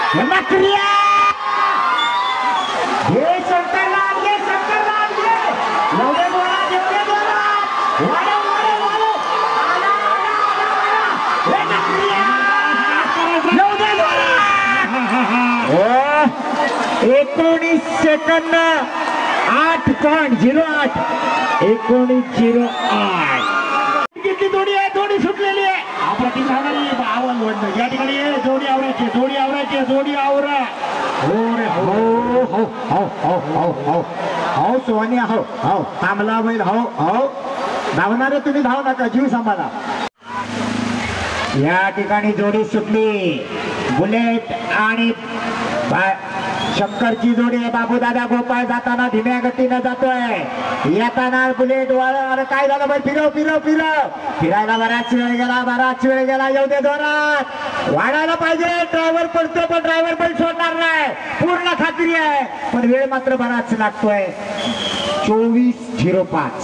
क्रिया हे शंकरलाल एवढे जोरात वाढव आला क्रिया 19 सेकंद 8.08 19.08 किती जोडी आहे जोडी सुटलेली आहे आपली धावणारी 52 या ठिकाणी जोडी आवरायची आवरा हो रे हो हो हो हो हो हो हो सोनिया हो हो थांबला बैल हो हो धावणारे तुम्ही धाव नका जीव सांभाळा या ठिकाणी जोडी सुटली बुलेट आणि शंकरची जोडी आहे बाबूदादा गोपाळ जाताना धीम्या गतीने जातोय येताना बुलेट वाळा काय झालं बाई फिरव फिरायला बराच वेळ गेला येऊ दे जोरात वाढायला पाहिजे ड्रायव्हर पडतो पण ड्रायव्हर पण सोडणार नाही पूर्ण खात्री आहे पण वेळ मात्र बराच लागतोय 24:05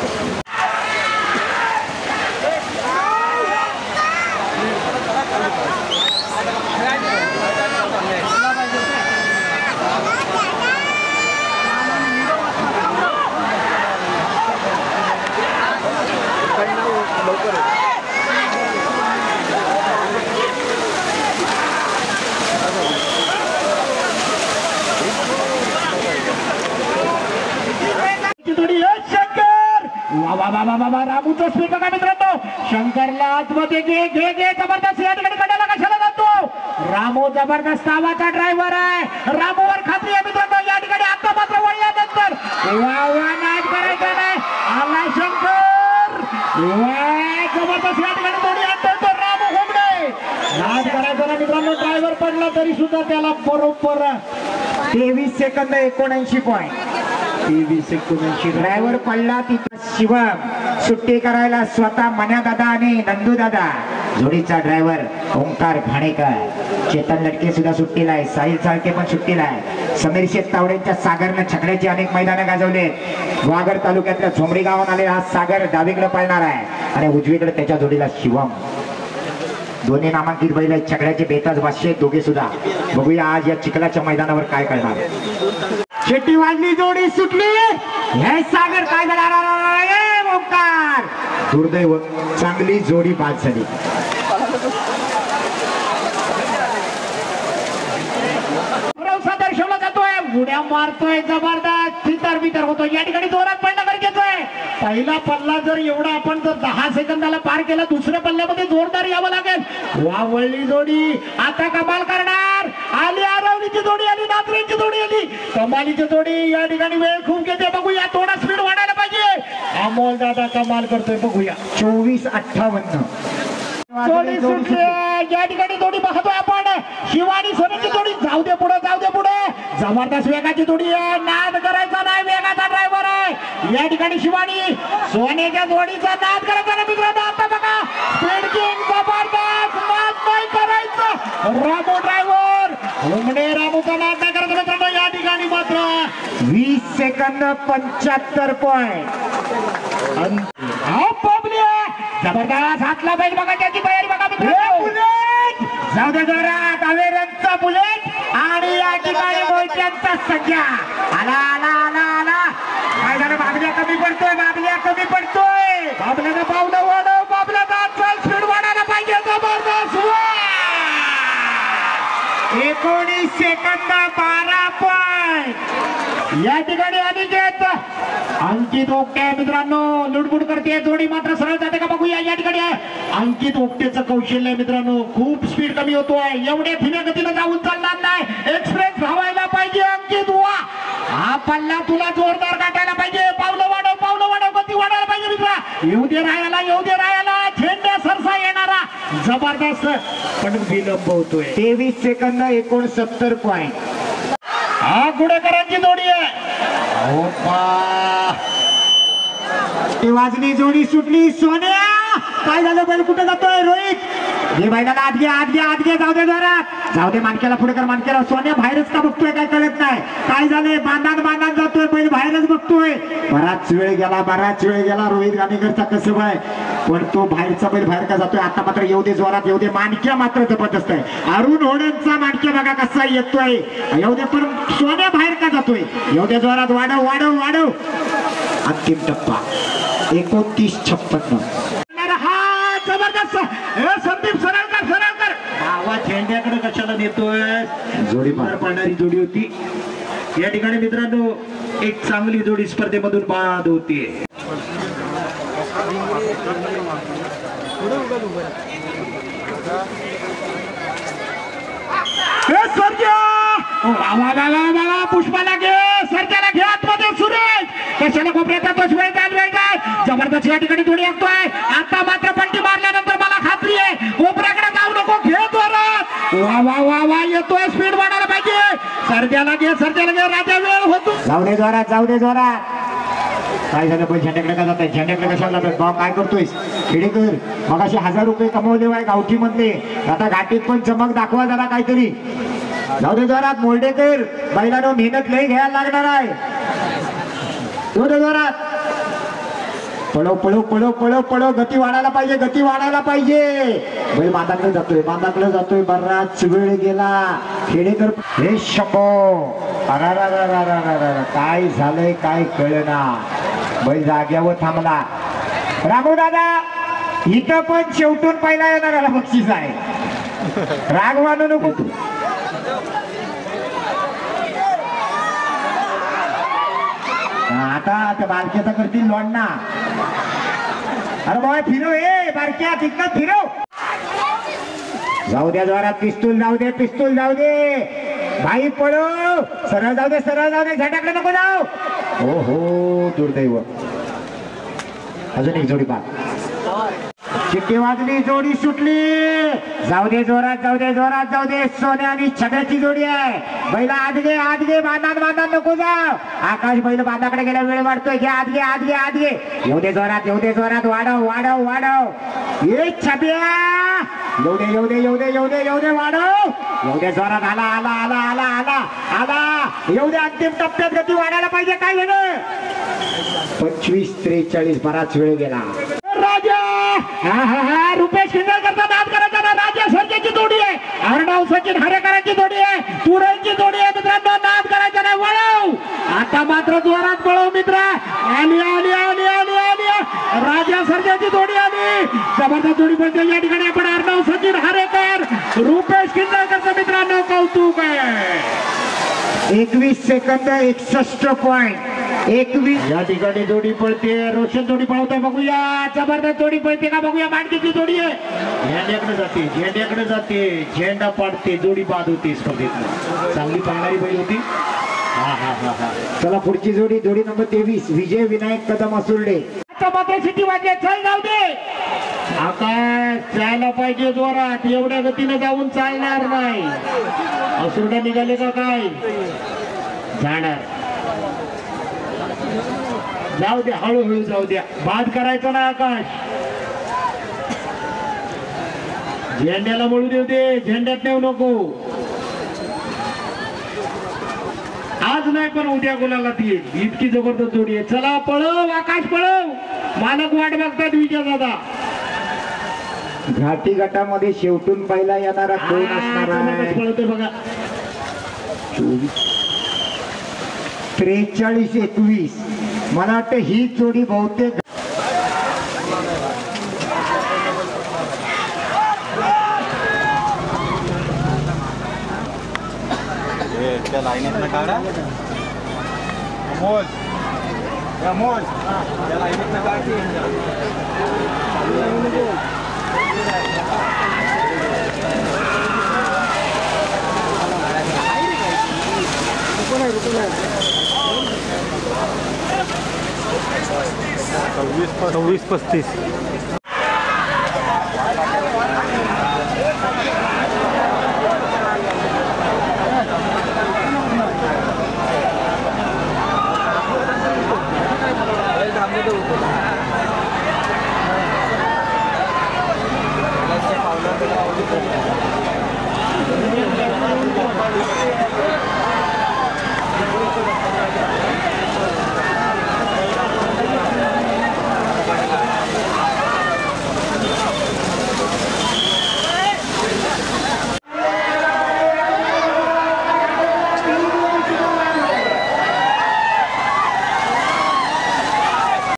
रामूचा स्पीड बघा मित्रांनो शंकरला आतमध्ये घे जबरदस्त या ठिकाणी कड्याला कशाला जातो रामू जबरदस्त नावाचा ड्रायव्हर आहे रामूवर खात्री आहे मित्रांनो या ठिकाणी आता मात्र वळल्यानंतर नाच करायचा नाही आला शंकर जबरदस्त या ठिकाणी दोन्ही आणतो रामू घोमडे नाच करायचा ना मित्रांनो ड्रायव्हर पडला तरी सुद्धा त्याला बरोबर 23 सेकंद 79 पॉईंट 23-79 ड्रायव्हर पडला तिथं शिवम सुट्टी करायला स्वतः मन्या दादा आणि नंदू दादा जोडीचा ड्रायव्हर ओंकार घाणेकर चेतन लटके सुद्धा सुट्टीला आहे साहिल चाळके पण सुट्टीला आहे समीर शेठ तावडेंच्या सागरनं छकड्याची अनेक मैदानं गाजवले वागड तालुक्यातल्या झोमडी गावात आले हा सागर डावीकडे पळणार आहे आणि उजवीकडे त्याच्या जोडीला शिवम दोन्ही नामांकित बैल आहेत छकड्याचे बेताज भाष्य दोघे सुद्धा बघूया आज या चिखलाच्या मैदानावर काय करणार शेट्टी वाजली जोडी सुटली हे सागर काय झाला ओंकार दुर्दैव चांगली जोडी बाद झाली दर्शवला जातोय उड्या मारतोय जबरदस्त भीतर होतो या ठिकाणी जोरात पडणं गरजेचं आहे पहिला पल्ला जर एवढा आपण जर 10 सेकंदाला पार केला दुसऱ्या पल्ल्यामध्ये जोरदार यावं लागेल वावळली जोडी आता कमाल करणार आली आरवलीची जोडी आली नात्रेची जोडी आली कमालीची जोडी या ठिकाणी वेळ खूप घेते बघूया थोडा स्पीड वाढायला पाहिजे अमोल दादा कमाल करतोय बघूया 24:58 जोडी सुटली या ठिकाणी जोडी पाहतोय आपण शिवानी सोन्याची जोडी जाऊ दे पुढे जबरदस्त वेगाची जोडी आहे नाद करायचा नाही वेगाचा ड्रायव्हर आहे या ठिकाणी शिवानी सोन्याच्या जोडीचा नाद करायचा नाही मित्रांनो आता बघा स्पीड किंग जबरदस्त नाद नाही करायचं रामू ड्रायव्हर घोमडे रामूचा नाद नाही करायचा मित्रांनो या ठिकाणी मात्र 20 सेकंद 75 पॉईंट जबरदस्त हातला बैल बघा त्याची तयारी बघा बुलेट जाऊ दे जोरात अवेरंचा बुलेट आणि या ठिकाणी मोहित्यांचा संख्या आला काय झालं बाबल्या कमी पडतोय बाबल्यानं पावलं वाढव बाबल्याचा स्पीड वाढायला पाहिजे जबरदस्त 19 सेकंद 12 पॉईंट या ठिकाणी अनिकेत अंकित ओपटे मित्रांनो लुडबुड करते जोडी मात्र सरळ जाते का बघूया या ठिकाणी अंकित ओपटेचं कौशल्य मित्रांनो खूप स्पीड कमी होतोय एवढ्या धीम्या गतीने जाऊन चालणार नाही एक्सप्रेस धावायला पाहिजे अंकित वा हा पल्ला तुला जोरदार काटायला पाहिजे पावलं वाढव गती वाढायला पाहिजे मित्रा येऊ दे राहायला झेंडा सरसा येणारा जबरदस्त पण विलंब होतोय 23 सेकंद 69 पॉईंट हा गुडेकरांची जोडी आहे वाजली जोडी सुटली सोन्या काय झालं बैल कुठे जातोय रोहित हे बैलाला आत घे जाऊ दे जोरात जाऊ दे मानक्याला पुढे कर मानक्याला सोन्या बाहेरच का बघतोय काय कळत नाही काय झालंय बांधान जातोय बैल बाहेरच बघतोय बराच वेळ गेला रोहित गाणेकरचा कसं बाय पण तो बाहेरचा बैल बाहेर का जातोय. आता मात्र येऊ दे जोरात, येऊ दे. मानक्या मात्र जबरदस्त आहे. अरुण होडेंचा मानक्या बघा कसा येतोय. येऊ दे, पण सोन्या बाहेर का जातोय. येऊ दे जोरात. वाढव वाढव वाढव. अंतिम टप्पा 29-56. हा जबरदस्त. संदीप सरळकर सरळकर आवाज झेंड्याकडे कशाला नेतोय. जोडी मार पाडणारी जोडी होती या ठिकाणी मित्रांनो. एक चांगली जोडी स्पर्धेमधून बाद होतीये. पुष्पाला घे, सरच्याला घे आतमध्ये. सुरेश कशाला कोपऱ्याचा जबरदस्त या ठिकाणी जोडी ऐकतोय. आता मात्र पट्टी मारल्यानंतर मला खात्री आहे कोपऱ्याकडे जाऊ नको. घे जोरात. वा वा वा वा येतोय. स्पीड वाढायला पाहिजे. सरच्याला घे, सरच्याला घे. राजा वेळ होतो. जाऊ दे जोरात, जाऊ दे जोरात. काय झालं पण झेंड्याकडे का जात आहे. झेंड्याकडे कशाला जातात. भाऊ काय करतोयस खेडेकर. मग असे 1000 रुपये कमवले आहे गावठी मधले. आता घाटीत पण चमक दाखवा जरा काहीतरी. जाऊ दे जोरात. मोर्डेकर बैलांनो मेहनत लई घ्यायला लागणार आहे. जाऊ दे जोरात. पळव पळव पळव पळव पळव. गती वाढायला पाहिजे, गती वाढायला पाहिजे. बैल बांधाकडे जातोय, बांधाकडे जातोय. बराच वेळ गेला. खेडेकर हे शपो. काय झालंय काय कळना. बैल जाग्यावर थांबला. रामू दादा इथं पण शेवटून पहिला येणाऱ्याला बक्षीस आहे. राग मानू नको तू. आता त्या बारक्याचा करतील लोणना. अरे बाबा फिरव. ए बारक्या तिकडं फिरव. जाऊ द्या जोरात. पिस्तूल जाऊ दे, पिस्तूल जाऊ दे. भाई पळो. सरळ जाऊ दे, सरळ जाऊ दे. झटाकडे नको जाऊ. हो हो दुर्दैव. अजून एक जोडी बाद. चिट्टी वाजली, जोडी सुटली. जाऊ दे जोरात, जाऊ दे जोरात, जाऊ दे. सोन्या आणि छब्याची जोडी आहे. बैला आत घे, आत घे. बांधात बांधात नको जाऊ. आकाश बैल बांधाकडे गेला. वेळ वाढतोय. घे आत घे, आत घे, आत घे. येऊ दे जोरात, येऊ दे जोरात. वाढव वाढव वाढव. ये छब्या. येऊ दे, येऊ दे, येऊ दे, येऊ दे, येऊ दे. वाढव. येऊ दे जोरात. आला आला आला आला आला आला. येऊ दे. अंतिम टप्प्यात गती वाढायला पाहिजे. काय झालं. 25-43. बराच वेळ गेला. राजा रुपेश किंजळकरचा नाद करायचा ना. राजा सरजेची जोडी आहे. अर्णव सचिन हरेकरांची जोडी आहे. तुरेंची जोडी आहे मित्रांनो. नाद करायचा नाही. वळव. आता मात्र जोरात पळव मित्र. आली आली आली आली आली. राजा सरजेची जोडी आली. जबरदस्त जोडी बनते या ठिकाणी. आपण अर्णव सचिन हरेकर रुपेश किंजळकरचं मित्रांनो कौतुक आहे. 21 सेकंद 61 पॉइंट. 21 या ठिकाणी जोडी पळते. रोशन जोडी पळवतोय. बघूया. जबरदस्त जोडी पळते का बघूया. मांडकीची जोडी आहे. झेंड्याकडे जाते, झेंड्याकडे जाते. झेंडा पाडते. जोडी बाद होती स्पर्धेत. चांगली पळणारी बैल होती. हा हा हा हा. चला पुढची जोडी. जोडी नंबर 23 विजय विनायक कदम असुर्डे. आता मात्र सिटी वाजले. चल जाऊ दे. आकाश जायला पाहिजे जोरात. एवढ्या गतीने जाऊन चालणार नाही. असुरडा निघाले का काय. जाणार. जाऊ द्या, हळूहळू जाऊ द्या. बाद करायचं ना आकाश. झेंड्याला वळू देऊ दे. झेंड्यात नेऊ नको. आज नाही पण उद्या गुलाला ती इतकी जबरदस्त जोडी आहे. चला पळव आकाश पळव. मालक वाट बघतात विजय दादा. घाटी गटामध्ये शेवटून पहिला येणारा कोण असणार आहे. पळवतोय बघा. 43-21. मला वाटतं ही जोडी बहुतेक त्या लाईनीतनं काढा. मोज या मोज त्या लाईनीतनं काढ. रुको 26-35